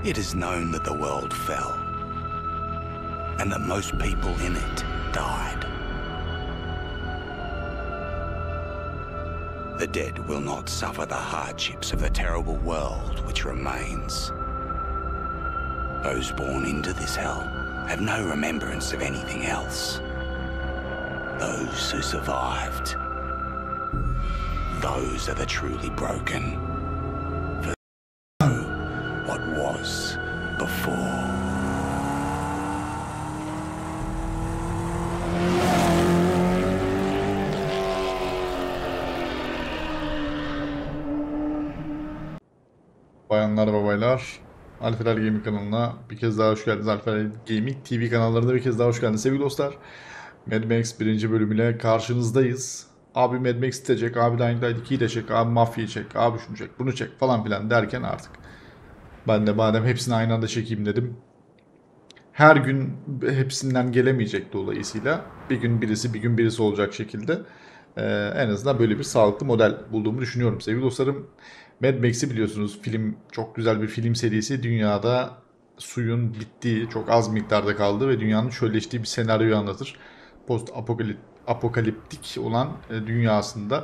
It is known that the world fell, and that most people in it died. The dead will not suffer the hardships of the terrible world which remains. Those born into this hell have no remembrance of anything else. Those who survived, those are the truly broken. For they know what was before. Bayanlar ve baylar, Alferel Gaming kanalına bir kez daha hoş geldiniz. Alferel Gaming TV kanallarına bir kez daha hoş geldiniz sevgili dostlar. Mad Max 1. bölümüyle karşınızdayız. Abi Mad Max çek, abi Dying Light 2'yi de çek, abi Mafya'yı çek, abi şunu çek, bunu çek falan filan derken artık ben de madem hepsini aynı anda çekeyim dedim. Her gün hepsinden gelemeyecek dolayısıyla bir gün birisi bir gün birisi olacak şekilde en azından böyle bir sağlıklı model bulduğumu düşünüyorum sevgili dostlarım. Mad Max'i biliyorsunuz, film, çok güzel bir film serisi. Dünyada suyun bittiği, çok az miktarda kaldığı ve dünyanın çölleştiği bir senaryoyu anlatır. Post apokaliptik olan dünyasında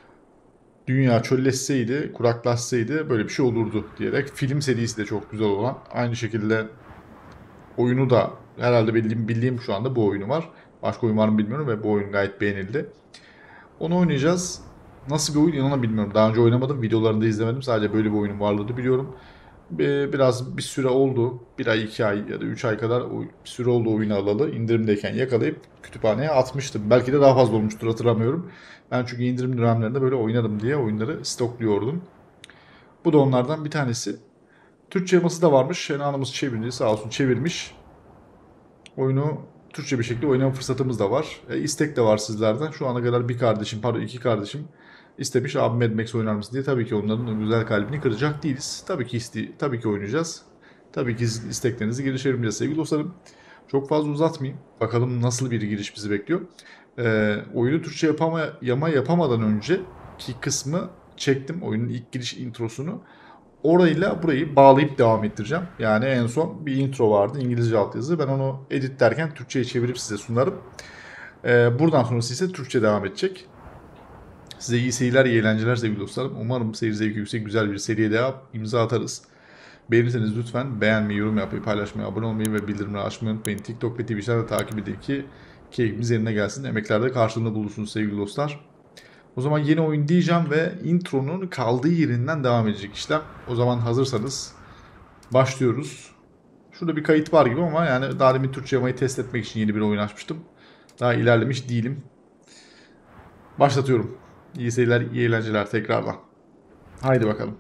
dünya çölleşseydi, kuraklaşsaydı böyle bir şey olurdu diyerek, film serisi de çok güzel olan, aynı şekilde oyunu da herhalde bildiğim şu anda bu oyunu var. Başka oyun var mı bilmiyorum ve bu oyun gayet beğenildi. Onu oynayacağız. Nasıl bir oyun inanın bilmiyorum. Daha önce oynamadım. Videolarını da izlemedim. Sadece böyle bir oyunun varlığını biliyorum. Biraz bir süre oldu. 1 ay, 2 ay ya da 3 ay kadar bir süre oldu oyunu alalı. İndirimdeyken yakalayıp kütüphaneye atmıştım. Belki de daha fazla olmuştur, hatırlamıyorum. Ben çünkü indirim dönemlerinde böyle oynarım diye oyunları stokluyordum. Bu da onlardan bir tanesi. Türkçe yaması da varmış. Şena Hanım'ız çevirdi. Sağ olsun çevirmiş. Oyunu Türkçe bir şekilde oynama fırsatımız da var. İstek de var sizlerden. Şu ana kadar iki kardeşim istemiş, abi Mad Max oynar mısın diye. Tabii ki onların güzel kalbini kıracak değiliz. Tabii ki oynayacağız. Tabii ki isteklerinizi geliştirebiliriz sevgili dostlarım. Çok fazla uzatmayayım. Bakalım nasıl bir giriş bizi bekliyor. Oyunu Türkçe yapamadan önceki kısmı çektim. Oyunun ilk giriş introsunu. Orayla burayı bağlayıp devam ettireceğim. Yani en son bir intro vardı, İngilizce altyazı. Ben onu editlerken Türkçe'ye çevirip size sunarım. Buradan sonrası ise Türkçe devam edecek. Size iyi seyirler, iyi eğlenceler sevgili dostlarım. Umarım seyir zevki yüksek, güzel bir seriye devam imza atarız. Beğenirseniz lütfen beğenmeyi, yorum yapmayı, paylaşmayı, abone olmayı ve bildirimleri açmayı unutmayın. TikTok ve Twitch'ten de takip edin ki keyfimiz yerine gelsin. Emeklerde karşılığını bulursunuz sevgili dostlar. O zaman yeni oyun diyeceğim ve intronun kaldığı yerinden devam edecek işlem. O zaman hazırsanız başlıyoruz. Şurada bir kayıt var gibi ama yani daha demin Türkçe yamayı test etmek için yeni bir oyun açmıştım. Daha ilerlemiş değilim. Başlatıyorum. İyi seyirler, iyi eğlenceler tekrardan. Haydi bakalım.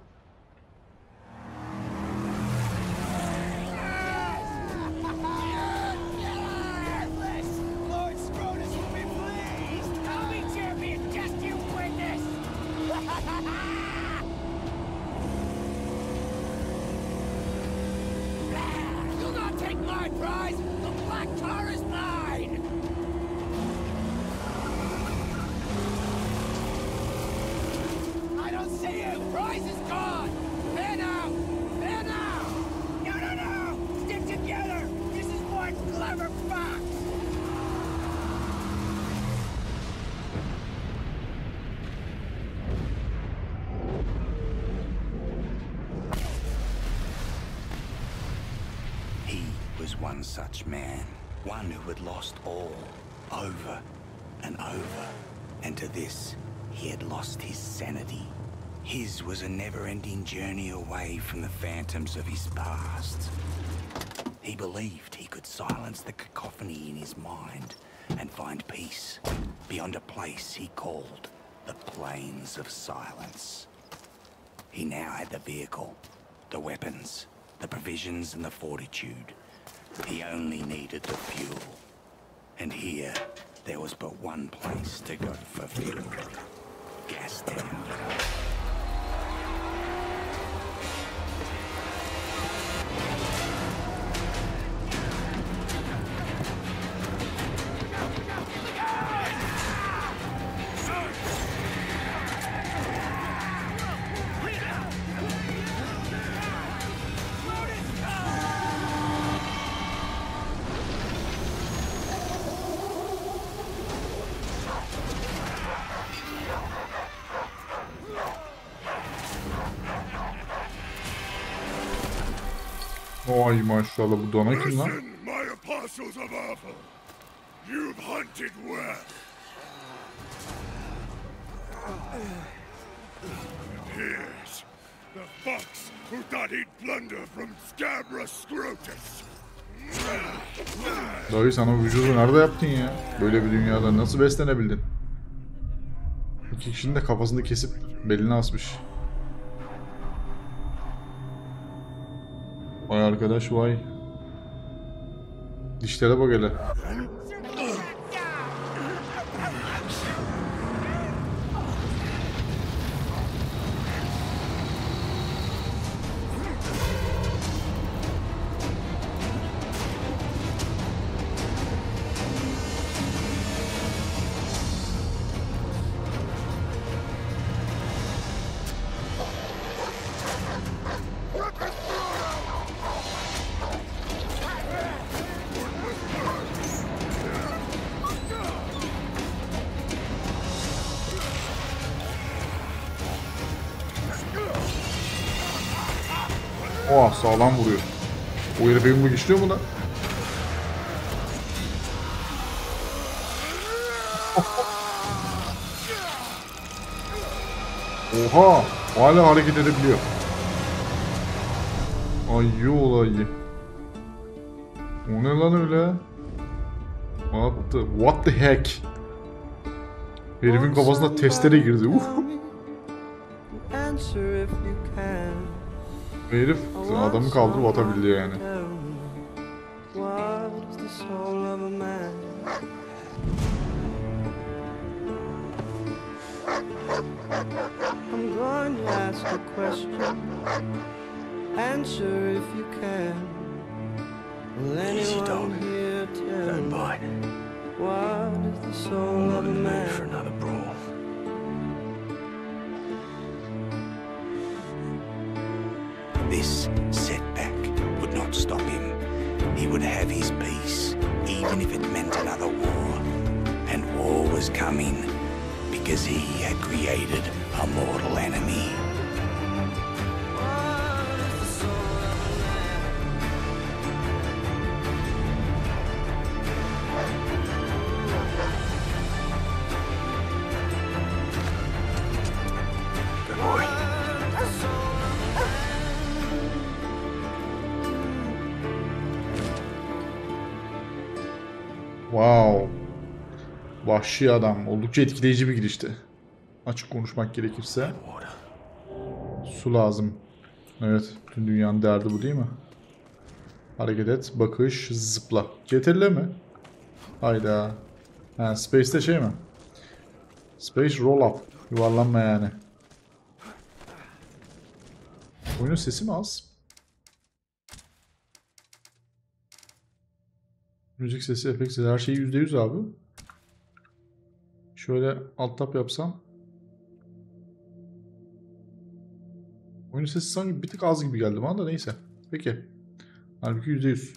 One such man, one who had lost all, over and over, and to this he had lost his sanity. His was a never-ending journey away from the phantoms of his past. He believed he could silence the cacophony in his mind and find peace beyond a place he called the Plains of Silence. He now had the vehicle, the weapons, the provisions and the fortitude. He only needed the fuel. And here, there was but one place to go for fuel. Gastown. Ay maşallah, bu dana kim lan? Listen, my apostles of Alpha. You've hunted well. Here's the fox who thought he'd plunder from Scabra Scrotus. Dayı sana vücudu nerede yaptın ya? Böyle bir dünyada nasıl beslenebildin? İki kişinin de kafasını kesip belini asmış. Vay arkadaş vay. Dişlere bak hele. Oha, sağlam vuruyor. O herif yumruk işliyor mu lan? Oha! Hala hareket edebiliyor. Ayı olayı. O ne lan öyle? What the heck? Herifin kafasına testere girdi. Herif adamı kaldırıp atabildi yani. I'm going to ask a question. Answer if you can. Will Easy, dog. anyone here tell Don't me bite. what is the I'm soul not of a in the mood for man? another brawl. This setback would not stop him. He would have his peace, even if it meant another war. And war was coming, because he had created a mortal enemy. What is the soul of a man? Good boy. Wow. Vahşi adam. Oldukça etkileyici bir girişti. Açık konuşmak gerekirse. Water. Su lazım. Evet. Bütün dünyanın derdi bu değil mi? Hareket et. Bakış. Zıpla. CTRL mi? Hayda. Ha, Space'te şey mi? Space roll up. Yuvarlanma yani. Oyunun sesi mi az? Müzik sesi, efekt sesi, her şey %100 abi. Şöyle alt tab yapsam. Oyunun sesi sanki bir tık az gibi geldi bana da neyse. Peki. Halbuki %100.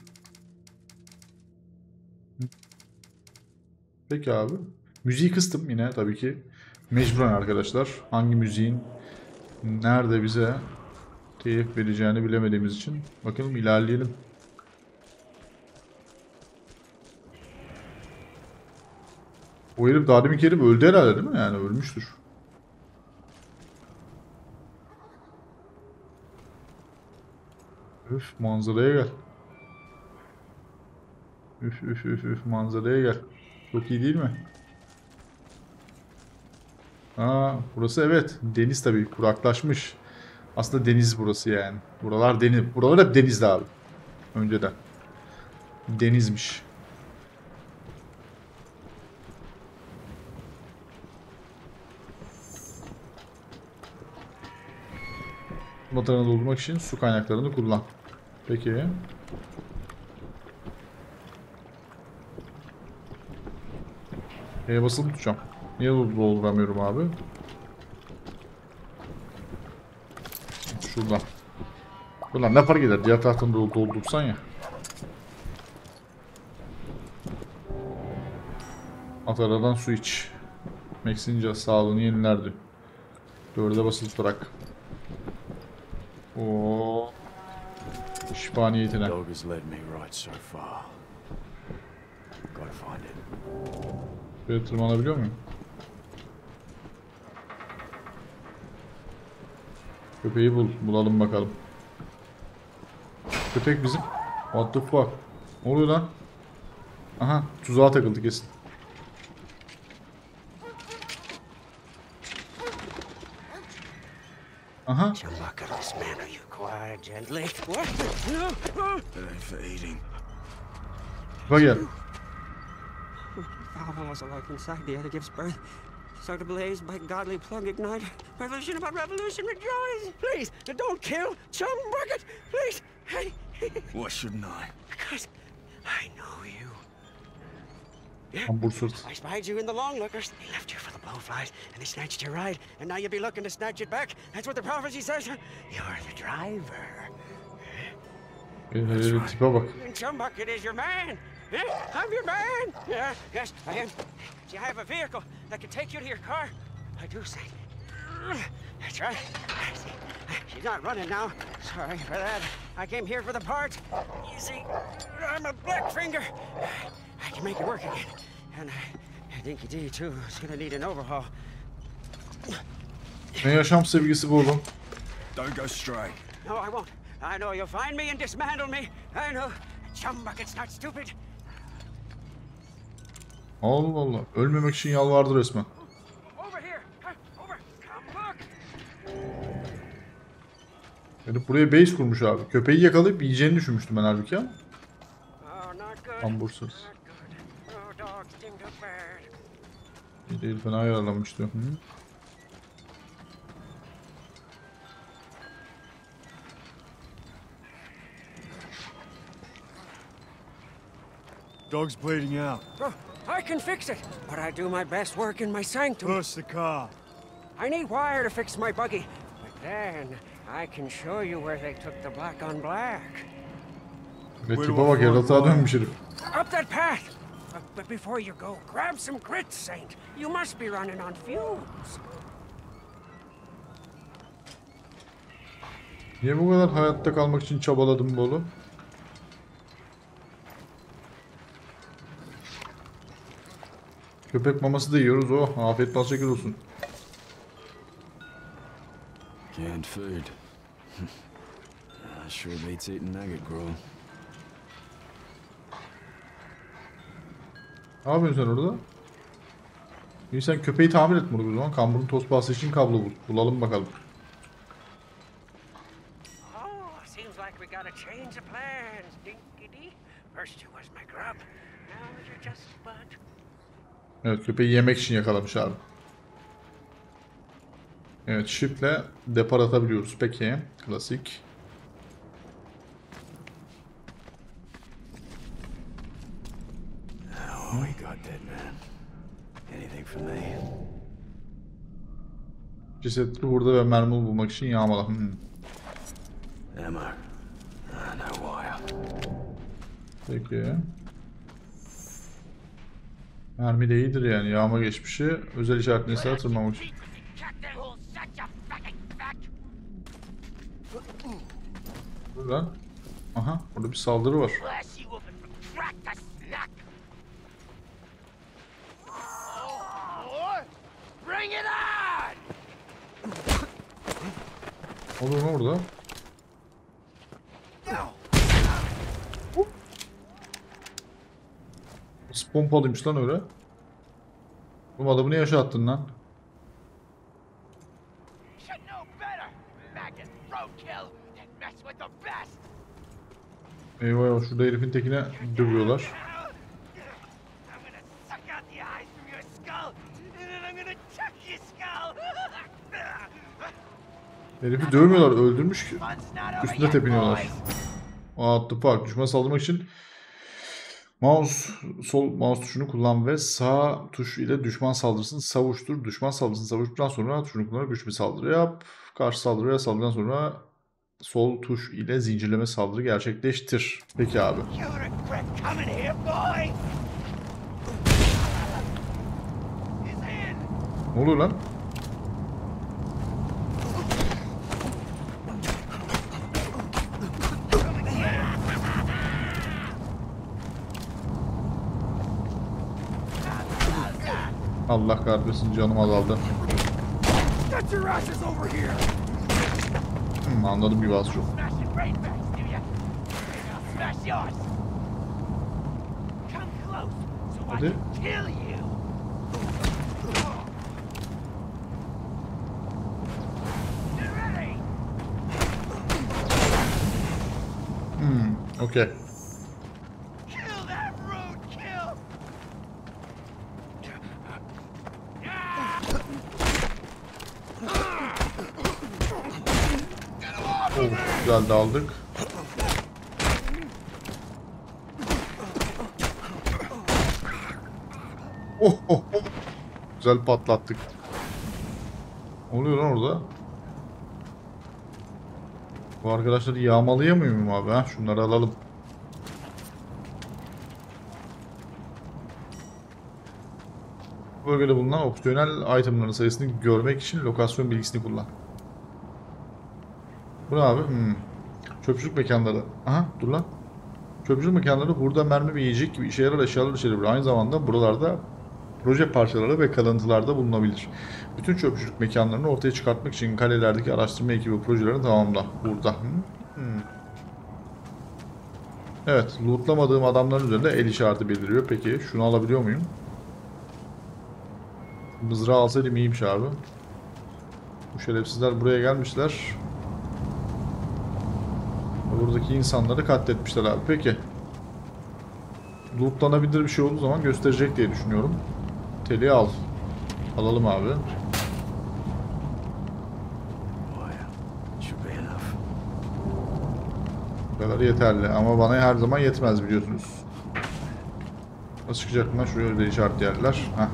Peki abi. Müziği kıstım yine tabii ki. Mecburen arkadaşlar. Hangi müziğin nerede bize telif vereceğini bilemediğimiz için. Bakalım ilerleyelim. O herif daha deminki herif öldü herhalde değil mi? Yani ölmüştür. Üf, manzaraya gel. Üf üf üf üf, manzaraya gel. Çok iyi değil mi? Aa, burası evet. Deniz tabii. Kuraklaşmış. Aslında deniz burası yani. Buralar deniz. Buralar hep denizdi abi. Önceden. Denizmiş. Vatanı doldurmak için su kaynaklarını kullan. Peki. Basılı tutacağım. Niye dolduramıyorum abi? Şuradan. Ulan ne fark eder? Diğer taraftan doldursan ya. At aradan su iç. Max'ince sağlığını yenilerdi. 4'e basılı tutarak. Oo. Şifa niyetine. Dog has led me right so far. Gotta find it. Böyle tırmanabiliyor muyum? Köpeği bulalım bakalım. Köpek bizim. What the fuck? Ne oluyor lan? Aha, tuzağa takıldı kesin. Aha. Chumbucket, dismantle you quiet, gently. What? No! It ain't for eating. Bak gel. Power was alive inside the other gives birth. Start to blaze by godly plug ignite. Revolution about revolution, rejoice! Please, don't kill Chumbucket! Please! Hey! Why shouldn't I? Because I know you. Ambur sırt. I spied you in the long lookers. They left you for the blowflies, and they snatched your ride. And now you'll be looking to snatch it back. That's what the prophecy says. You're the driver. Tipe bak. And Chumbucket is your man. Yeah, I'm your man. Yeah, yes, I am. See, I have a vehicle that can take you to your car. I do say. That's right. See, she's not running now. Sorry for that. I came here for the parts. You see, I'm a Blackfinger. I can make it work again. And Dinky D, too, is gonna need an overhaul. Ne yaşam sevgisi bu oğlum? Don't go stray. No, I won't. I know you'll find me and dismantle me. I know. Chumbucket's not stupid. Allah Allah. Ölmemek için yalvardı resmen. Over here. Over. Come look. Yani buraya base kurmuş abi. Köpeği yakalayıp yiyeceğini düşünmüştüm ben halbuki ama. Oh, not good. Ambur sırt. Not good. Oh, dogs sting too bad. İyi değil, fena ayarlanmıştı. Hı. Dog's bleeding out. Oh, I can fix it, but I do my best work in my sanctum. Push the car. I need wire to fix my buggy, but then I can show you where they took the black on black. Ve tipe bak, yaratığa dönmüş herif. Up that path. But before you go, grab some grits, Saint. You must be running on fumes. Niye bu kadar hayatta kalmak için çabaladım bu oğlum? Köpek maması da yiyoruz. Oh, afiyet bal şeker olsun. Canned food. Sure beats eating nugget gruel. Ne yapıyorsun sen orada? İyi, sen köpeği tamir et bunu o zaman. Kamburun toz pastası için kablo bul. Bulalım bakalım. Oh, seems like we got a change of plans, Dinky D. First you was my grub. Now you're just bud. Evet, köpeği yemek için yakalamış abi. Evet, shift'le depar atabiliyoruz. Peki, klasik. Oh, we got dead man. Anything for me? Cesetleri hurda ve mermi bulmak için yağmala. Ammo. No wire. Peki. Mermi de iyidir yani. Yağma geçmişi. Özel işaretini ise tırmanmak için. Dur lan. Aha, burada bir saldırı var. Olur mu orada? Nasıl pompalıymış lan öyle? Bu adamı ne yaşattın lan? Eyvah eyvah, şurada herifin tekine dövüyorlar. Herifi dövmüyorlar, öldürmüş ki. Üstüne tepiniyorlar. What the fuck? Düşmana saldırmak için sol mouse tuşunu kullan ve sağ tuş ile düşman saldırısını savuştur. Düşman saldırısını savuştuktan sonra tuşunu kullanarak güçlü bir saldırı yap. Karşı saldırıya saldırdıktan sonra sol tuş ile zincirleme saldırı gerçekleştir. Peki abi. Ne oluyor lan? Allah kahretsin, canım azaldı. Get your asses over here! Anladım gibi az çok. Smash your brain bags, do ya? I'll smash yours! Come close, so I Hadi. can kill you! Get ready! Okey. Kill that roadkill! Güzel de aldık. Oh, oh, oh. Güzel patlattık. Ne oluyor lan orada? Bu arkadaşları yağmalayamıyor muyum abi? Ha? Şunları alalım. Bu bölgede bulunan opsiyonel itemların sayısını görmek için lokasyon bilgisini kullan. Bu ne abi? Çöpçülük mekanları. Aha, dur lan. Çöpçülük mekanları burada mermi ve yiyecek gibi işe yarar eşyalar içerir. Aynı zamanda buralarda proje parçaları ve kalıntılarda bulunabilir. Bütün çöpçülük mekanlarını ortaya çıkartmak için kalelerdeki araştırma ekibi projelerini tamamla. Burada. Evet, lootlamadığım adamların üzerinde el işareti beliriyor. Peki, şunu alabiliyor muyum? Mızrağı alsaydım iyiymiş abi. Bu şerefsizler buraya gelmişler. Buradaki insanları katletmişler abi. Peki. Lootlanabilir bir şey olduğu zaman gösterecek diye düşünüyorum. Teli al. Alalım abi. Bu kadar yeterli ama bana her zaman yetmez biliyorsunuz. Nasıl çıkacak mı? Şuraya da işaret yerler. Heh.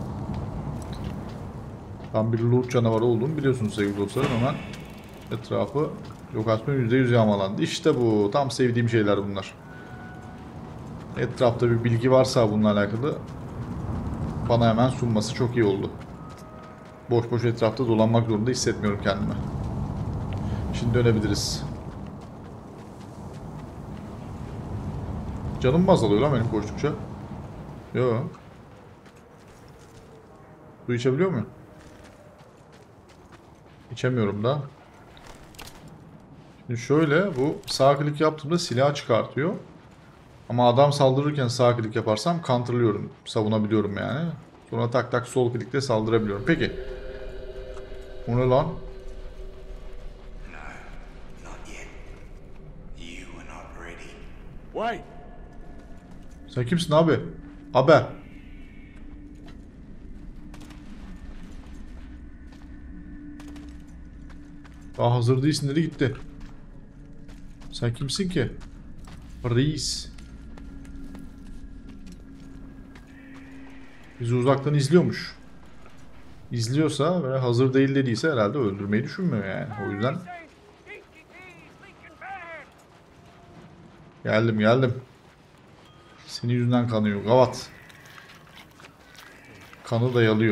Tam bir loot canavarı olduğumu biliyorsunuz sevgili dostlarım. Hemen etrafı lokasyon %100 yağmalandı. İşte bu. Tam sevdiğim şeyler bunlar. Etrafta bir bilgi varsa bununla alakalı bana hemen sunması çok iyi oldu. Boş boş etrafta dolanmak zorunda hissetmiyorum kendimi. Şimdi dönebiliriz. Canım mı azalıyor lan benim koştukça? Yok. Su içebiliyor muyum? İçemiyorum da. Şimdi şöyle, bu sağ klik yaptığımda silah çıkartıyor. Ama adam saldırırken sağ klik yaparsam counterlıyorum. Savunabiliyorum yani. Sonra tak tak sol klikle saldırabiliyorum. Peki. Bu ne lan? No, not yet. You are not ready. Wait! Sen kimsin abi? Abi. Daha hazır değilsin dedi gitti. Sen kimsin ki? Reis. Bizi uzaktan izliyormuş. İzliyorsa ve hazır değil dediyse herhalde öldürmeyi düşünmüyor yani. O yüzden geldim. Senin yüzünden kanıyor. Gavat. Kanı da yalıyor.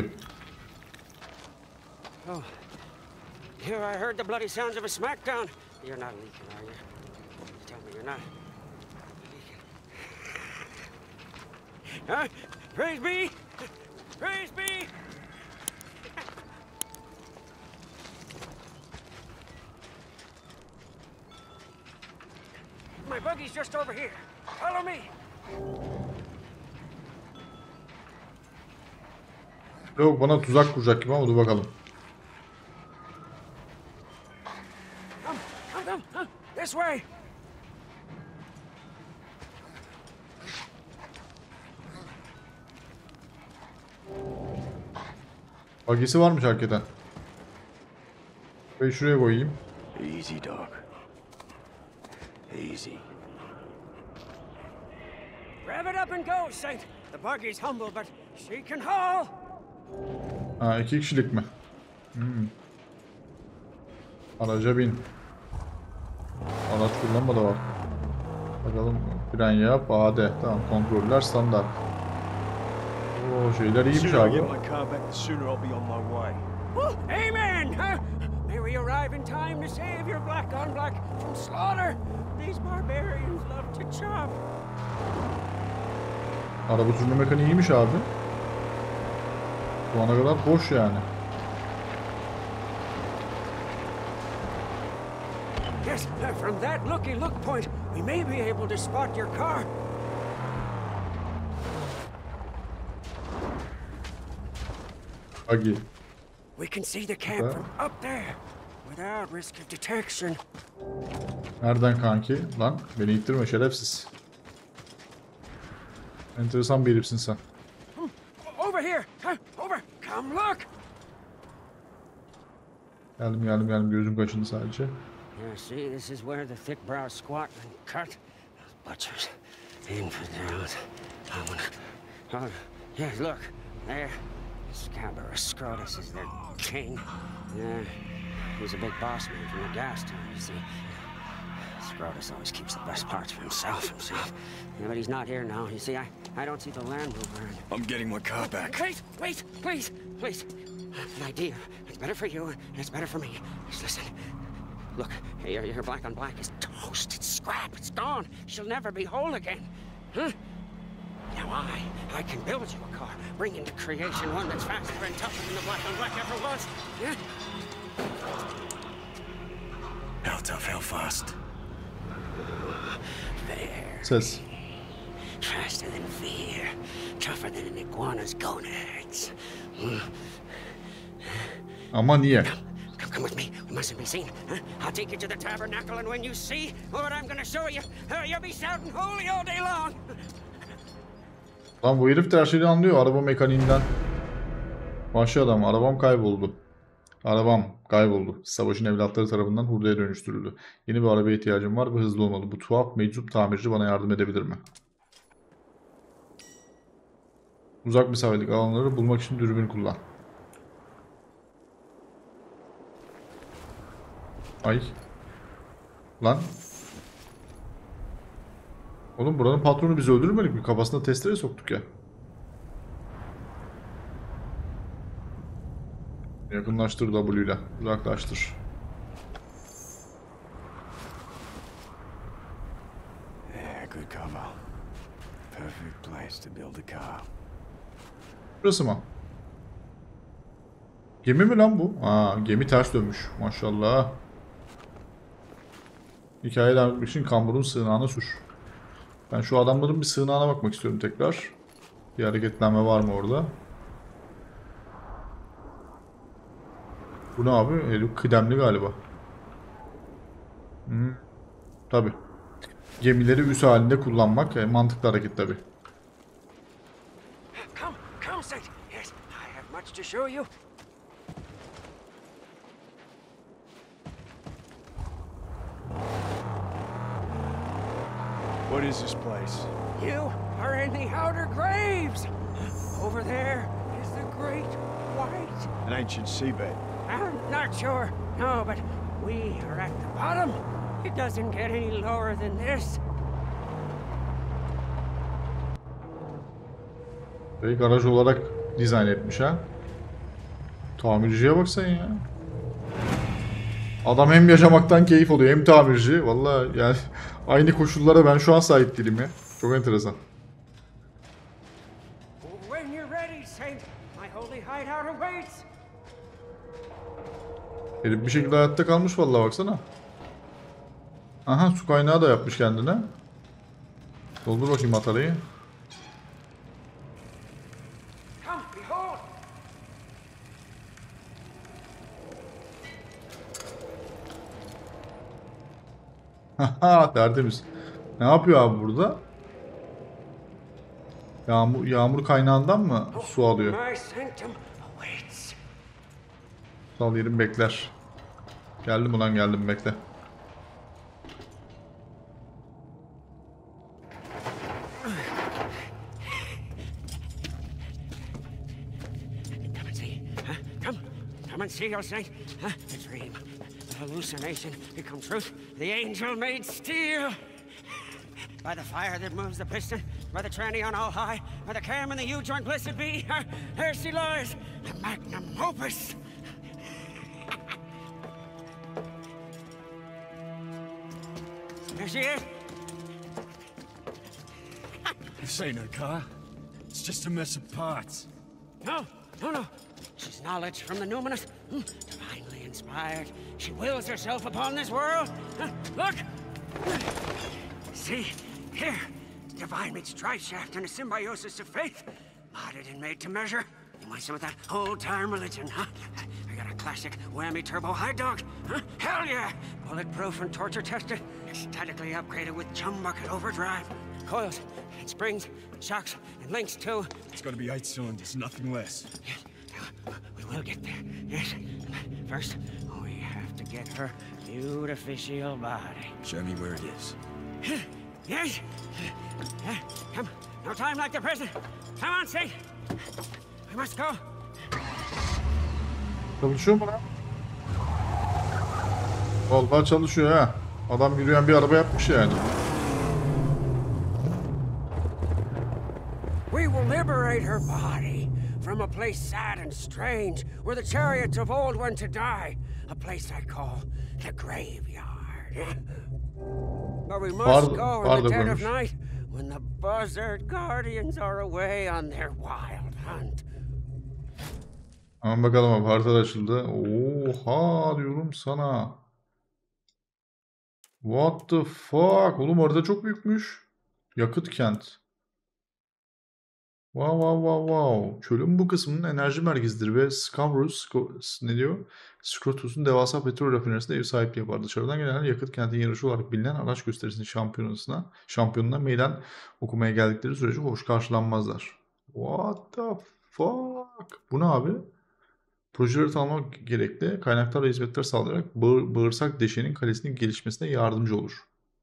Oh. Here I heard the bloody sounds of a smackdown. You're not leaking, are you? Tell me you're not leaking. Huh? Praise be! Praise be! My buggy's just over here. Follow me. Yok, bana tuzak kuracak gibi ama dur bakalım. Come. This way. Bagisi varmış hakikaten. Ve şuraya koyayım. Easy, dog. Easy. Rev it up and go, Saint. The buggy's humble, but she can haul. Ha, 2 kişilik mi? Araca bin. Araç kullanma da var. Bakalım, fren yap, AD. Tamam, kontroller standart. Oo, şeyler iyiymiş Sooner I abi. get my car back, the sooner I'll be on my way. Amen! Huh? May we arrive in time to save your black on black from slaughter. These barbarians love to chop. Araba sürme mekaniği iyiymiş abi. Şu ana kadar boş yani. Yes, from that look point, we may be able to spot your car. Buggy. We can see the camp from up there, without risk of detection. Nereden kanki? Lan beni ittirme şerefsiz. Enteresan bir herifsin sen. Over here! Over! Come look! Geldim gözüm kaçındı sadece. Yeah, see, this is where the thick-browed squatmen cut. Butchers, infidels. Oh, yeah, look, there. Scabrous Scrotus is their king. Yeah, he's a big boss man from the gas town, you see. Scrotus always keeps the best parts for himself. Yeah, but he's not here now. You see, I don't see the Land Rover. I'm getting my car back. Wait, please. An idea. It's better for you, and it's better for me. Just listen. Look, your black on black is toast. It's scrap. It's gone. She'll never be whole again. Huh? Now I can build you a car, bring into creation one that's faster and tougher than the black on black ever was. Yeah? How tough, how fast? Fair. Ses. Faster than fear. Tougher than an iguana's gonads. Ama niye? Come with me. We mustn't be seen. Huh? I'll take you to the tabernacle, and when you see what I'm gonna show you, you'll be shouting holy all day long. Lan bu herif de her şeyi anlıyor araba mekaniğinden. Vahşi adam, arabam kayboldu. Savaşın evlatları tarafından hurdaya dönüştürüldü. Yeni bir arabaya ihtiyacım var ve hızlı olmalı. Bu tuhaf meczup tamirci bana yardım edebilir mi? Uzak mesafelik alanları bulmak için dürbün kullan. Ay. Lan. Oğlum buranın patronu bizi öldürmedik mi? Kafasına testere soktuk ya. Yakınlaştır W ile. Uzaklaştır. Yeah, good cover. Perfect place to build a car. Burası mı? Gemi mi lan bu? Aa, gemi ters dönmüş. Maşallah. Hikaye devam etmek için kamburun sığınağına sür. Ben şu adamların bir sığınağına bakmak istiyorum tekrar. Bir hareketlenme var mı orada? Bu ne abi? Herif kıdemli galiba. Tabi. Gemileri üs halinde kullanmak mantıklı hareket tabi. Come, Saint. Yes, I have much to show you. What is this place? You are in the Outer Graves. Over there is the Great White. An ancient seabed. I'm not sure. No, but we are at the bottom. It doesn't get any lower than this. Ve garaj olarak dizayn etmiş ha. Tamirciye bak sen ya. Adam hem yaşamaktan keyif alıyor hem tamirci. Vallahi yani aynı koşullara ben şu an sahip değilim ya. Çok enteresan. When you're ready, Saint, my holy hideout awaits. Herif bir şekilde hayatta kalmış vallahi baksana. Aha su kaynağı da yapmış kendine. Doldur bakayım bataryayı. Come, behold. Haha tertemiz. Ne yapıyor abi burada? Yağmur kaynağından mı su alıyor? My sanctum awaits. Sal yerim bekler. Geldim ulan geldim bekle. Come and see. Huh? Come and see, your saint. Huh? A dream, a hallucination, become truth. The angel made steel. By the fire that moves the piston, by the tranny on all high, by the cam and the U-joint blessed be, there she lies, the magnum opus. There she is. This ain't a car. It's just a mess of parts. No, knowledge from the numinous, divinely inspired. She wills herself upon this world. Look! See? Here. Divine meets Driveshaft and a symbiosis of faith. Modded and made to measure. You want some of that old-time religion, huh? I got a classic whammy turbo high dog. Huh? Hell yeah! Bulletproof and torture tested. Statically upgraded with chum bucket overdrive. Coils and springs, shocks and links too. It's gotta be 8 cylinders, nothing less. Yes, we will get there. Yes. First, we have to get her beautificial body. Show me where it is. Yes. Come. No time like the present. Come on, Saint. We must go. Çalışıyor mu lan? Vallahi çalışıyor ha. Adam yürüyen bir araba yapmış yani. We will liberate her body from a place sad and strange where the chariots of old went to die. A place I call the graveyard. But we must go in the dead of night when the buzzard guardians are away on their wild hunt. Aman bakalım abi, haritalar açıldı. Oha diyorum sana. What the fuck? Oğlum orada çok büyükmüş. Yakıt kent. Wow. Çölün bu kısmının enerji merkezidir ve Scamrus ne diyor? Scrotus'un devasa petrol rafinerisinde ev sahipliği yapar. Dışarıdan gelenler yakıt kentin yarışı olarak bilinen araç gösterisinin şampiyonuna meydan okumaya geldikleri sürece hoş karşılanmazlar. What the fuck? Bu ne abi? Projeleri tamamlamak gerekli. Kaynaklar ve hizmetler sağlayarak bağırsak deşenin kalesinin gelişmesine yardımcı olur.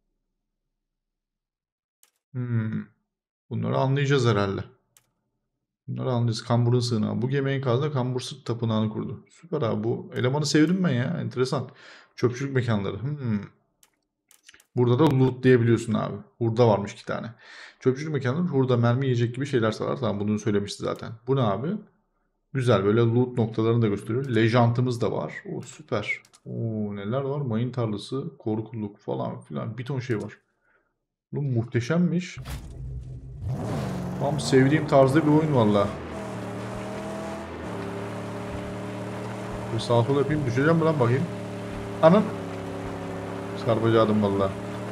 Bunları anlayacağız herhalde. Bunları anlayacağız. Kambur'un sığınağı. Bu gemi enkazda Kambur Sırt Tapınağı'nı kurdu. Süper abi, bu elemanı sevdim ben ya. Enteresan. Çöpçülük mekanları. Burada da loot diyebiliyorsun abi. Hurda varmış 2 tane. Çöpçülük mekanları hurda, mermi, yiyecek gibi şeyler sarar. Tamam, bunu söylemişti zaten. Bu ne abi? Güzel, böyle loot noktalarını da gösteriyor. Lejantımız da var. O süper. Neler var? Mayın tarlası, korkuluk falan filan. Bir ton şey var. Bu muhteşemmiş. Tam sevdiğim tarzda bir oyun valla. Bir sağ sol yapayım. Düşeceğim mi lan bakayım? Anam. Çarpacaktım valla.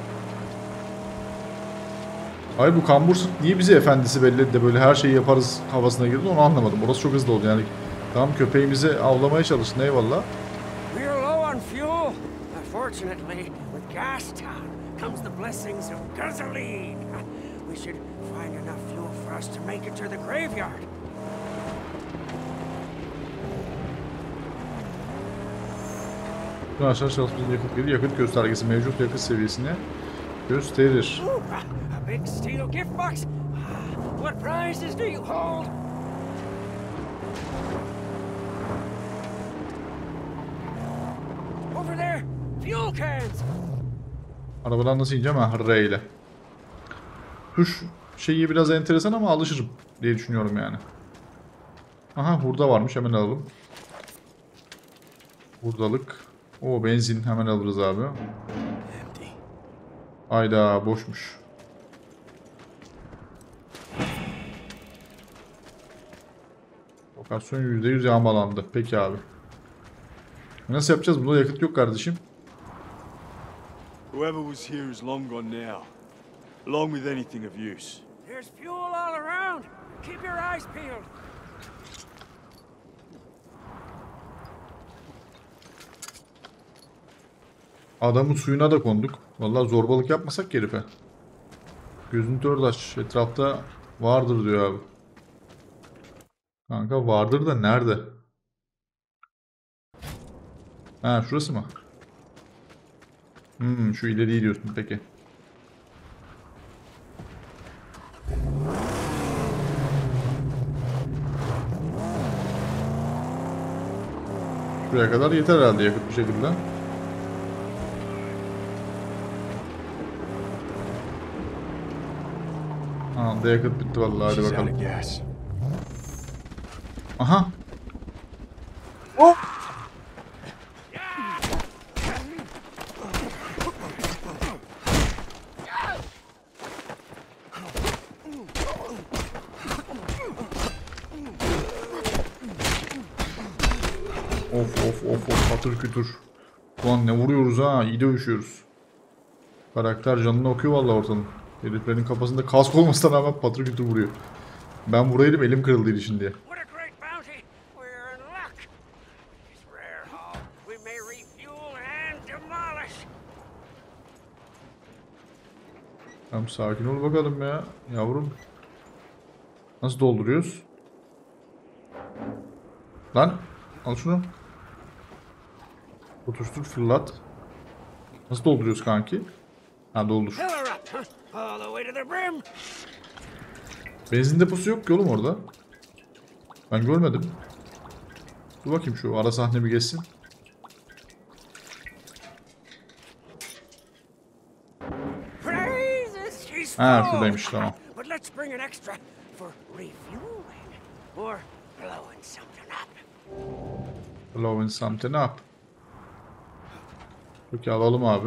Hayır, bu Kambur Sırt niye bize efendisi belledi de böyle her şeyi yaparız havasına girdi, onu anlamadım. Orası çok hızlı oldu yani. Tamam, köpeğimizi avlamaya çalıştın, eyvallah. We're low on fuel. Unfortunately, with Gastown comes the blessings of gasoline. We should find enough fuel for us to make it to the graveyard. Aşağı çalışmamızın yakıt geri yakıt göstergesi mevcut yakıt seviyesini gösterir. A big steel gift box. What prizes do you hold? Over there, fuel cans. Arabadan nasıl ineceğim ha? R ile. Tuş şeyi biraz enteresan ama alışırım diye düşünüyorum yani. Aha, hurda varmış, hemen alalım. Hurdalık. O benzin, hemen alırız abi. Hayda, boşmuş. Lokasyon %100 yağmalandı. Peki abi. Nasıl yapacağız? Bunda yakıt yok kardeşim. Whoever was here is long gone now, along with anything of use. There's fuel all around. Keep your eyes peeled. Adamın suyuna da konduk. Vallahi zorbalık yapmasak herife. Gözünü dört aç. Etrafta vardır diyor abi. Kanka vardır da nerede? Ha, şurası mı? Şu ileriyi diyorsun peki. Şuraya kadar yeter herhalde yakıt bir şekilde. Anda yakıt bitti vallahi, hadi bakalım. Aha. Oh. Of patır kütür. Ulan ne vuruyoruz ha, iyi dövüşüyoruz. Karakter canını okuyor vallahi ortanın. Heriflerin kafasında kask olmasına rağmen patır kütür vuruyor. Ben vuraydım, elim kırıldıydı şimdi. What a great bounty! We're in luck. This rare haul, we may refuel and demolish. Tamam, sakin ol bakalım ya yavrum. Nasıl dolduruyoruz? Lan al şunu. Tutuştur, fırlat. Nasıl dolduruyoruz kanki? Ha, doldur. Fill her up, huh? All the way to the brim. Benzin deposu yok ki oğlum orada. Ben görmedim. Dur bakayım, şu ara sahne bir geçsin. Praises, she's Ha, full. şuradaymış, tamam. But let's bring an extra for refueling or blowing something up. Blowing something up. Peki alalım abi.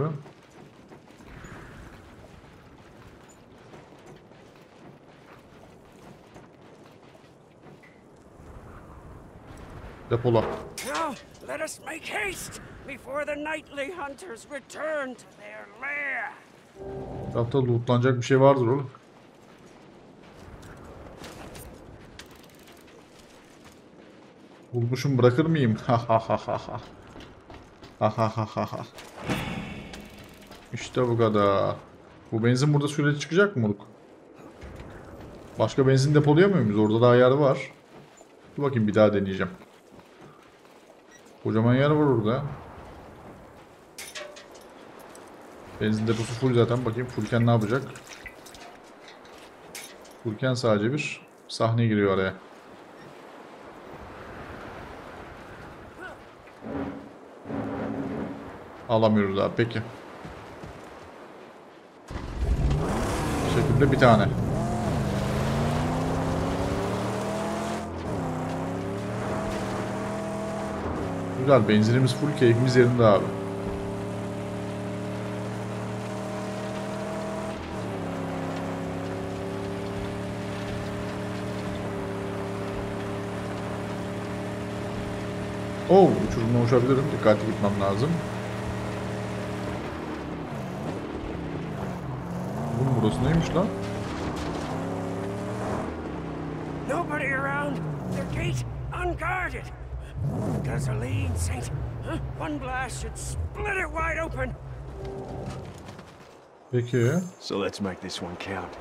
Depola. Now, let us make haste before the nightly hunters return to their lair. Etrafta lootlanacak bir şey vardır oğlum. Bulmuşum, bırakır mıyım? Ha ha ha ha ha. Ha ha ha ha ha. İşte bu kadar. Bu benzin burada sürekli çıkacak mı moruk? Başka benzin depolayamıyor muyuz? Orada daha yer var. Dur bakayım, bir daha deneyeceğim. Kocaman yer var orada. Benzin deposu full zaten. Bakayım Furkan ne yapacak? Furkan sadece bir sahne giriyor araya. Alamıyoruz abi, peki. Bu şekilde bir tane. Güzel, benzinimiz full, keyfimiz yerinde abi. Oh, uçurumdan uçabilirim. Dikkatli gitmem lazım. Oğlum burası neymiş lan? Nobody around. The gate unguarded. Gasoline, Saint. Huh? One blast should split it wide open. Peki. So let's make this one count.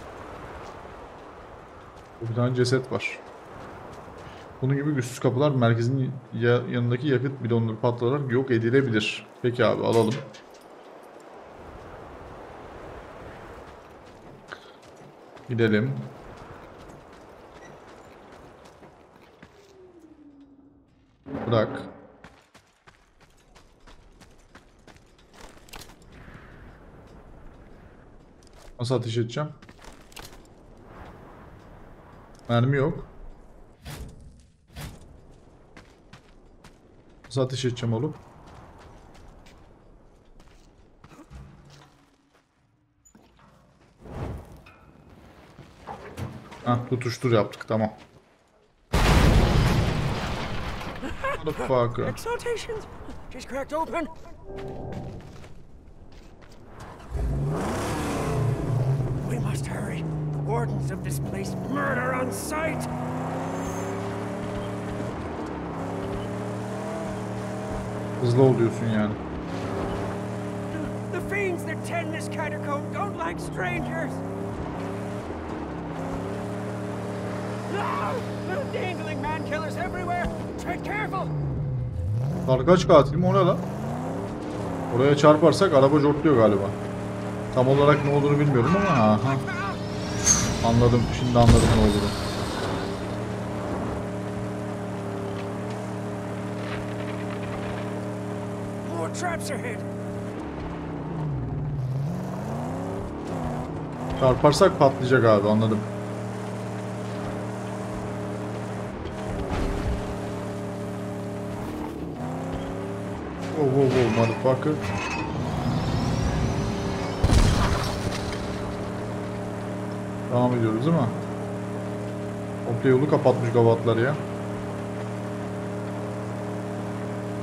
Bir tane ceset var. Bunun gibi güçsüz kapılar merkezin yanındaki yakıt bidonları patlayarak yok edilebilir. Peki abi, alalım. Gidelim. Bırak. Nasıl ateş edeceğim? Mermi yok. Nasıl ateş edeceğim oğlum? Hah, tutuştur yaptık, tamam. Motherfucker. Exaltations. She's cracked open. We must hurry. The wardens of this place murder on sight. Hızlı ol diyorsun yani. The fiends that tend this catacomb don't like strangers. No! Dangling man killers everywhere. Tread careful. Sarkaç katil mi, o ne lan? Oraya çarparsak araba jortluyor galiba. Tam olarak ne olduğunu bilmiyorum ama aha. Anladım, şimdi anladım ne olduğunu. More traps ahead. Çarparsak patlayacak abi, anladım. Wow, motherfucker. Devam ediyoruz değil mi? Komple yolu kapatmış gavatlar ya.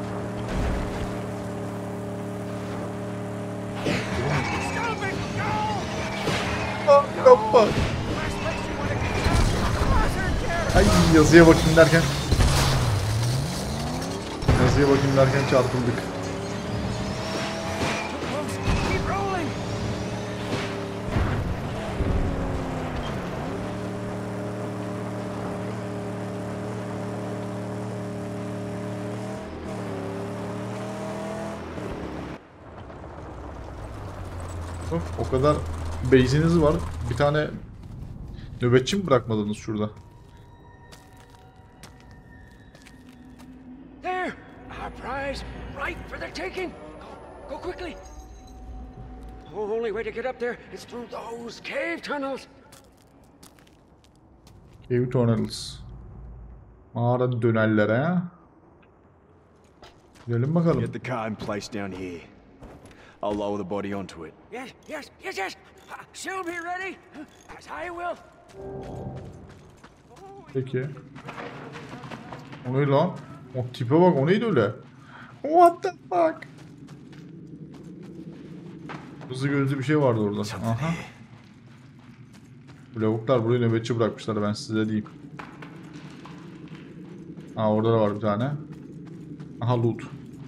Yapma. Ay yazıya bakayım derken. Yazıya bakayım derken çarpıldık. Keep rolling. Of, o kadar base'iniz var. Bir tane nöbetçi mi bırakmadınız şurada? There, our prize, right for the taking. Go quickly. The only way to get up there is through those cave tunnels. Cave Tunnels. Mağara dönerlere. Gidelim bakalım. Get the car in place down here. I'll lower the body onto it. Yes. She'll be ready, as I will. Peki. O ne lan? O tipe bak, o neydi öyle? What the fuck? Hızlı gözlü bir şey vardı orada. Aha. Bu lavuklar burayı nöbetçi bırakmışlar, ben size diyeyim. Ha, orada da var bir tane. Aha, loot.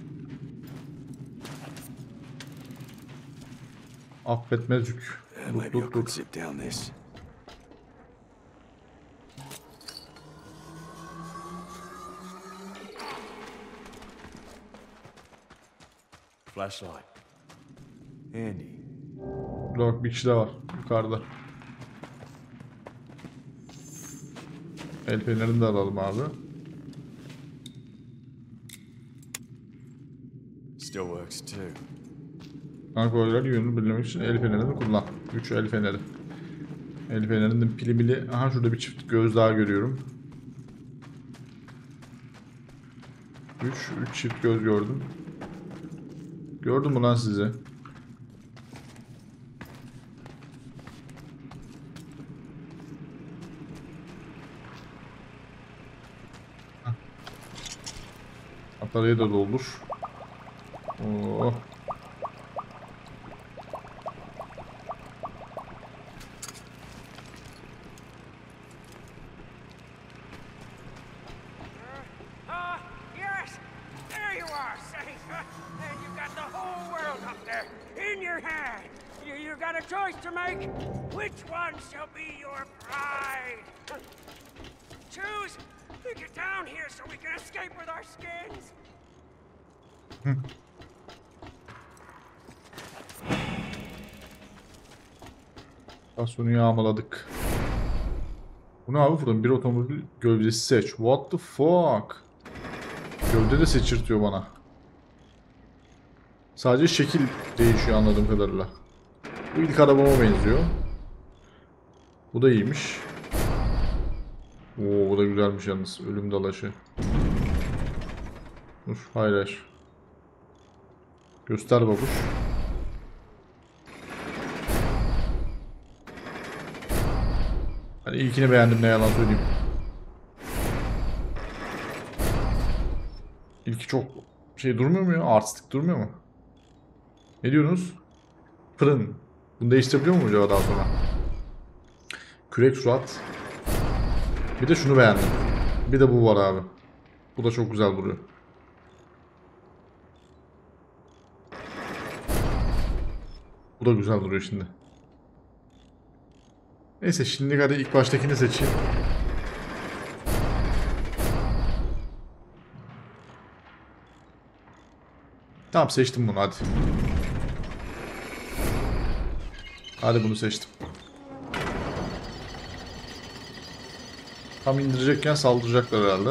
Affetmez yük. Maybe I could sit down this. Flashlight. Handy. Burada bak, bir kişi de var yukarıda. El fenerini de alalım abi. Still works too. Kanka oylar yönünü belirlemek için el fenerini kullan. 3 el feneri. El fenerinin pili mili. Aha, şurada bir çift göz daha görüyorum. 3 çift göz gördüm. Gördüm mü lan sizi? Atarayı da doldur. Oh. Yes! There you are, safe! And you've got the whole world up there, in your hand! You've got a choice to make. Which one shall be your pride? Choose! Get down here so we can escape with our skins! Stasyonu yağmaladık. Bu ne abi, fırın bir otomobil gövdesi seç. What the fuck? Gövde de seçirtiyor bana. Sadece şekil değişiyor anladığım kadarıyla. Bu ilk arabama benziyor. Bu da iyiymiş. Oo, bu da güzelmiş yalnız. Ölüm dalaşı. Dur, hayır. Göster babuş. Hani ilkini beğendim, ne yalan söyleyeyim. İlki çok şey durmuyor mu ya? Artistik durmuyor mu? Ne diyorsunuz? Fırın. Bunu değiştirebiliyor mu acaba daha sonra? Kürek surat. Bir de şunu beğendim. Bir de bu var abi. Bu da çok güzel duruyor. Bu da güzel duruyor şimdi. Neyse, şimdi hadi ilk baştakini seçeyim. Tamam, seçtim bunu, hadi. Hadi bunu seçtim. Tam indirecekken saldıracaklar herhalde.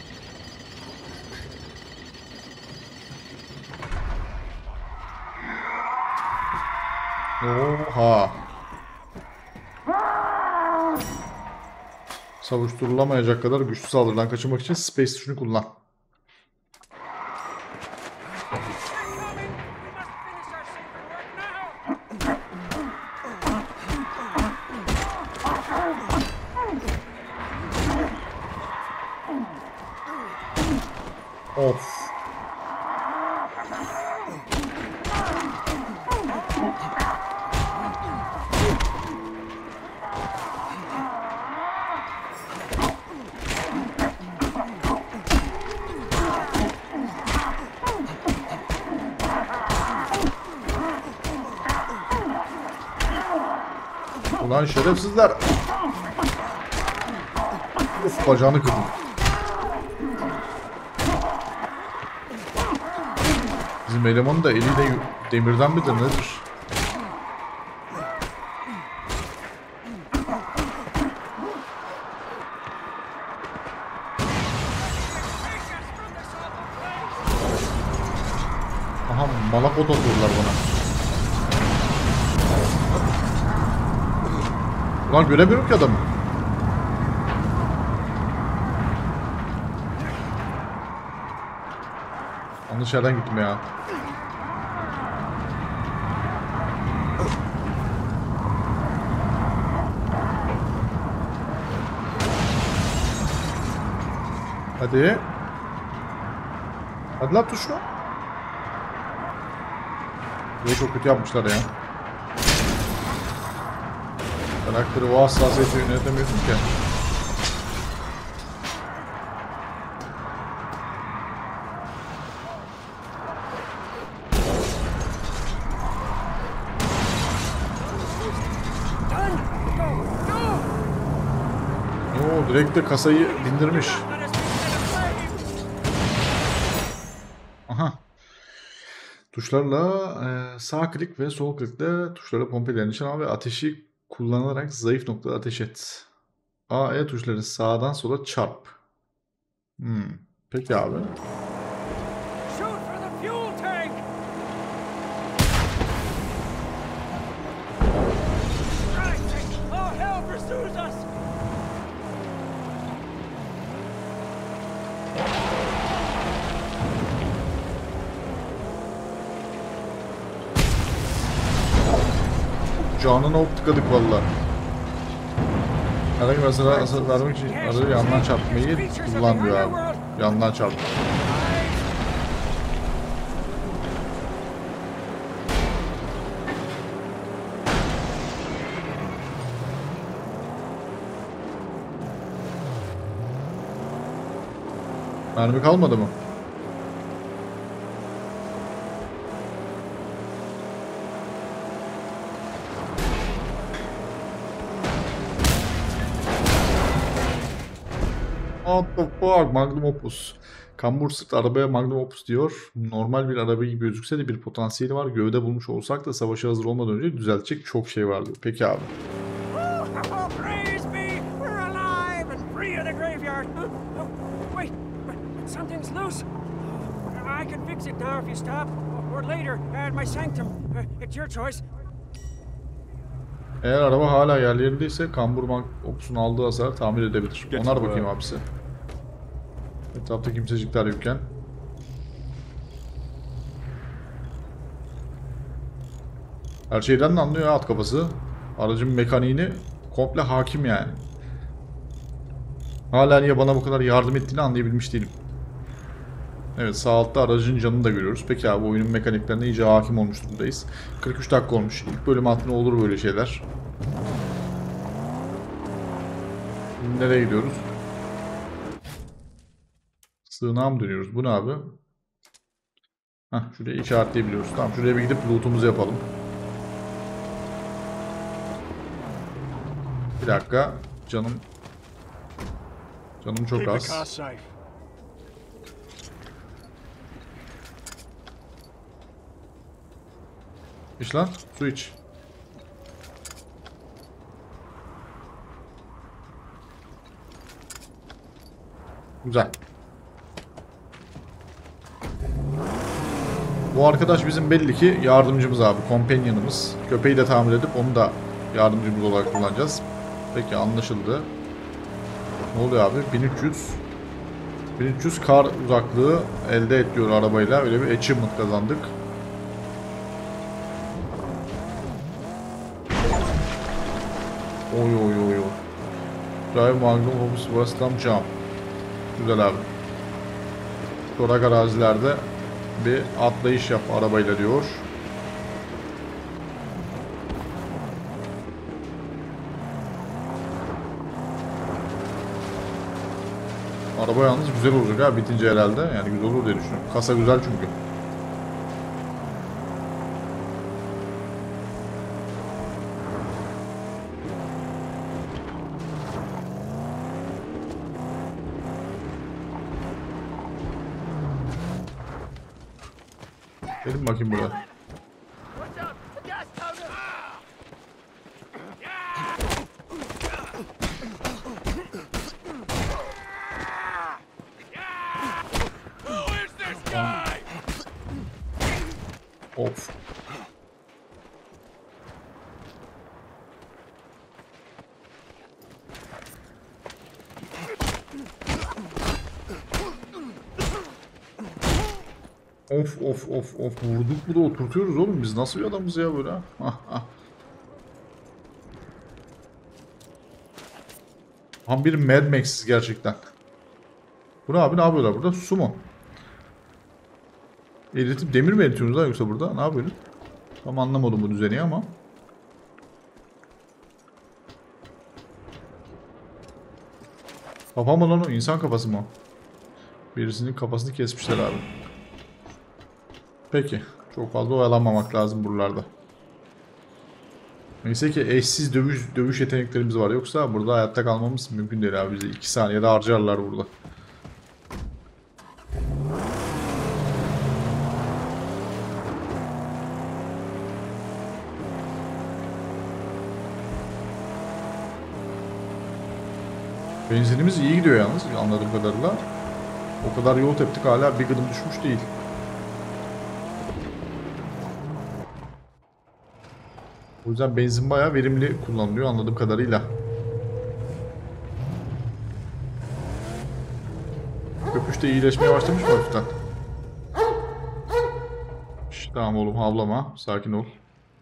Oha. Savuşturulamayacak kadar güçlü saldırıdan kaçınmak için space tuşunu kullan. Of. Ulan şerefsizler. Uf, bacağını kırdım. Bizim elemanın da eliyle demirden midir nedir? Aha, malakot atıyorlar bana. Ulan göremiyorum ki adamı. Yanlış yerden gittim ya. Hadi. Hadi lan tuşla. Burayı çok kötü yapmışlar ya. Karakteri o hassasiyeti yönetemiyorsun ki. Oo, direkt de kasayı bindirmiş. Aha. Tuşlarla sağ klik ve sol klikle tuşlara pompelerini nişan al ve ateşi kullanarak zayıf noktada ateş et. A, E tuşları sağdan sola çarp. Peki abi. Shoot for the fuel tank! Right! Oh, hell pursues us! Canına ok tıkadık valla. Herhangi bir hasar vermek için arayı yandan çarpmayı kullanmıyor abi. Yandan çarp. Mermi kalmadı mı? What the fuck? Magnum Opus. Kambur sırt arabaya Magnum Opus diyor. Normal bir araba gibi gözükse de bir potansiyeli var. Gövde bulmuş olsak da savaşa hazır olmadan önce düzeltecek çok şey vardı. Peki abi. Oh, praise be! We're alive and free of the graveyard! Wait, something's loose! I can fix it now if you stop, or later at my sanctum. It's your choice. Eğer araba hala yerlerindeyse Kambur Opus'un aldığı hasarı tamir edebilir. Onar bakayım abisi. Etrafta kimsecikler yokken. Her şeyden de anlıyor ya at kafası. Aracın mekaniğini komple hakim yani. Hala niye bana bu kadar yardım ettiğini anlayabilmiş değilim. Evet, sağ altta aracın canını da görüyoruz. Peki abi, oyunun mekaniklerine iyice hakim olmuş durumdayız. 43 dakika olmuş. İlk bölüm altında olur böyle şeyler. Şimdi nereye gidiyoruz? Sığınağa mı dönüyoruz? Bu ne abi? Heh, şuraya işaretleyebiliyoruz. Tamam, şuraya bir gidip loot'umuzu yapalım. Bir dakika. Canım çok az. İç lan. Su iç. Güzel. Bu arkadaş bizim belli ki yardımcımız abi. Companion'ımız. Köpeği de tamir edip onu da yardımcımız olarak kullanacağız. Peki, anlaşıldı. Ne oluyor abi? 1300 kar uzaklığı elde et diyor arabayla. Öyle bir achievement kazandık. Oy oy oy oy. Drive Magnum Opus Westlam Jump. Güzel abi. Çorak arazilerde bir atlayış yap arabayla diyor. Araba yalnız güzel olacak ha bitince herhalde. Yani güzel olur diye düşünüyorum. Kasa güzel çünkü. Gelin bakayım buraya. Of. Of. Vurduk mu da oturtuyoruz oğlum. Biz nasıl bir adamız ya böyle? Tam bir Mad Max'iz gerçekten. Bu ne abi? Ne yapıyorlar burada? Su mu? Eritip demir mi eritiyorsunuz lan yoksa burada? Ne yapıyorsunuz? Tam anlamadım bu düzeni ama. Kafa mı lan o? İnsan kafası mı o? Birisinin kafasını kesmişler abi. Peki. Çok fazla oyalanmamak lazım buralarda. Neyse ki eşsiz dövüş yeteneklerimiz var. Yoksa burada hayatta kalmamız mümkün değil abi. Bizi 2 saniyede harcarlar burada. Benzinimiz iyi gidiyor yalnız anladığım kadarıyla. O kadar yol teptik hala bir gıdım düşmüş değil. O yüzden benzin bayağı verimli kullanılıyor anladığım kadarıyla. Köpüş de iyileşmeye başlamış mı hafiften? Şş, tamam oğlum havlama. Sakin ol.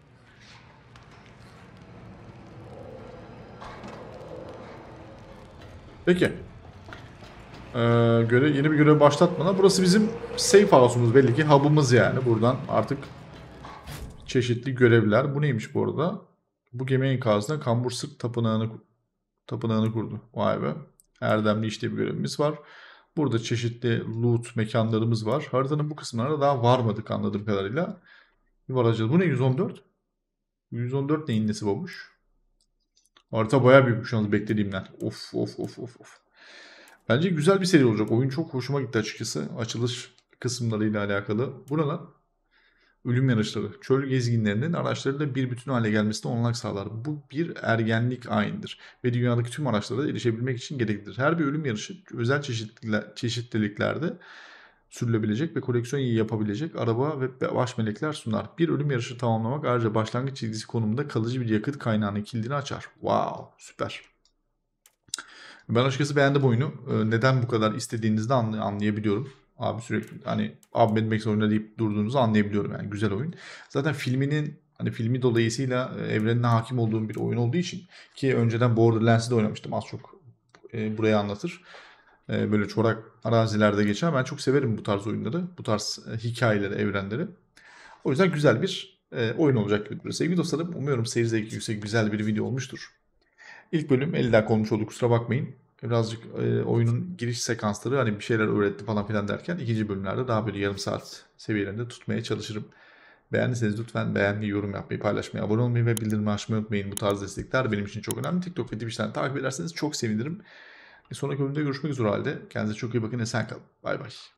Peki. Yeni bir görev başlatmadan. Burası bizim safe house'umuz belli ki. Hub'ımız yani. Buradan artık çeşitli görevler. Bu neymiş bu arada? Bu gemi enkazına Kambur Sık tapınağını kurdu. Vay be. Erdemli işte bir görevimiz var. Burada çeşitli loot mekanlarımız var. Haritanın bu kısımlarına daha varmadık anladığım kadarıyla. Varacağız. Bu ne 114? 114 neyin nesi babuş? Harita bayağı büyükmüş yalnız beklediğimden. Of. Bence güzel bir seri olacak. Oyun çok hoşuma gitti açıkçası. Açılış kısımlarıyla alakalı. Bu ne lan? Ölüm yarışları. Çöl gezginlerinin araçlarıyla bir bütün hale gelmesine olanak sağlar. Bu bir ergenlik ayinidir ve dünyadaki tüm araçlara erişebilmek için gereklidir. Her bir ölüm yarışı özel çeşitliliklerde sürülebilecek ve koleksiyon yapabilecek araba ve baş melekler sunar. Bir ölüm yarışı tamamlamak ayrıca başlangıç çizgisi konumunda kalıcı bir yakıt kaynağının kilidini açar. Wow, süper. Ben açıkçası beğendim oyunu. Neden bu kadar istediğinizi de anlayabiliyorum. Abi sürekli hani abi Mad Max oyunu deyip durduğunuzu anlayabiliyorum yani güzel oyun. Zaten filmi dolayısıyla evrenine hakim olduğum bir oyun olduğu için ki önceden Borderlands'ı da oynamıştım az çok burayı anlatır. Böyle çorak arazilerde geçen ben çok severim bu tarz oyunları, bu tarz hikayeleri, evrenleri. O yüzden güzel bir oyun olacak gibi duruyor. Sevgili dostlarım umuyorum seyir zevki yüksek güzel bir video olmuştur. İlk bölüm 50 dakika olmuş oldu kusura bakmayın. Birazcık oyunun giriş sekansları hani bir şeyler öğretti falan filan derken ikinci bölümlerde daha böyle yarım saat seviyelerinde tutmaya çalışırım. Beğendiyseniz lütfen beğenmeyi, yorum yapmayı, paylaşmayı, abone olmayı ve bildirimi açmayı unutmayın. Bu tarz destekler benim için çok önemli. TikTok ve Twitch'ten takip ederseniz çok sevinirim. Bir sonraki bölümde görüşmek üzere o halde. Kendinize çok iyi bakın. Esen kalın. Bay bay.